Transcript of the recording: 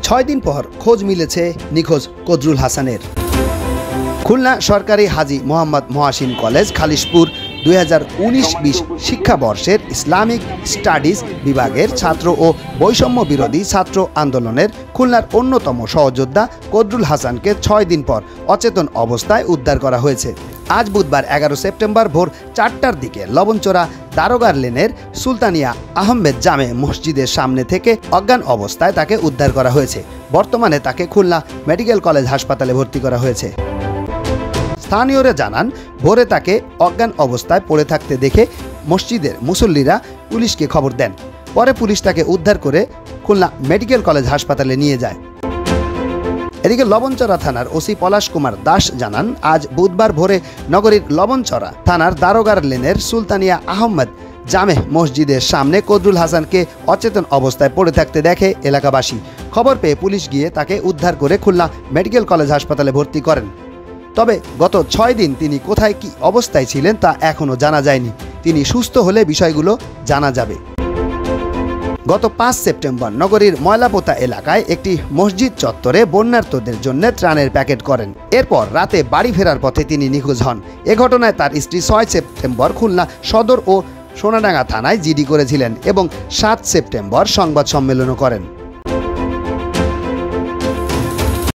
6 দিন পর খোঁজ মিলেছে নিখোঁজ কদরুল হাসানের। খুলনা সরকারি হাজী মোহাম্মদ মহাসিন কলেজ খালিশপুর 2019-20 শিক্ষাবর্ষের ইসলামিক স্টাডিজ বিভাগের ছাত্র ও বৈষম্য বিরোধী ছাত্র আন্দোলনের খুলনার অন্যতম সহযোদ্ধা কদরুল হাসানকে 6 দিন পর অচেতন অবস্থায় উদ্ধার করা হয়েছে। আজ বুধবার 11 সেপ্টেম্বর ভোর 4টার দিকে লবণচড়া দারোগার লেনের সুলতানিয়া আহমেদ জামে মসজিদের সামনে থেকে অজ্ঞান অবস্থায় তাকে উদ্ধার করা হয়েছে। বর্তমানে তাকে খুলনা মেডিকেল কলেজ হাসপাতালে ভর্তি করা হয়েছে। স্থানীয়রা জানান, ভোরে তাকে অজ্ঞান অবস্থায় পড়ে থাকতে দেখে মসজিদের মুসল্লিরা পুলিশকে খবর দেন। পরে পুলিশ তাকে উদ্ধার করে খুলনা মেডিকেল কলেজ হাসপাতালে নিয়ে যায়। এদিকে লবণচড়া থানার ওসি পলাশ কুমার দাস জানান, আজ বুধবার ভোরে নগরীর লবণচড়া থানার দারোগার লেনের সুলতানিয়া আহমেদ জামে মসজিদের সামনে কদরুল হাসানকে অচেতন অবস্থায় পড়ে থাকতে দেখে এলাকাবাসী। খবর পেয়ে পুলিশ গিয়ে তাকে উদ্ধার করে খুলনা মেডিকেল কলেজ হাসপাতালে ভর্তি করেন। তবে গত 6 দিন তিনি কোথায় কি অবস্থায় ছিলেন তা এখনও জানা যায়নি। তিনি সুস্থ হলে বিষয়গুলো জানা যাবে। গত 5 সেপ্টেম্বর নগরীর ময়লাপোতা এলাকায় একটি মসজিদ চত্বরে বন্যার্তদের জন্য ত্রাণের প্যাকেট করেন। এরপর রাতে বাড়ি ফেরার পথে তিনি নিখোঁজ হন। এ ঘটনায় তার স্ত্রী 6 সেপ্টেম্বর খুলনা সদর ও সোনাডাঙ্গা থানায় জিডি করেছিলেন এবং 7 সেপ্টেম্বর সংবাদ সম্মেলনও করেন।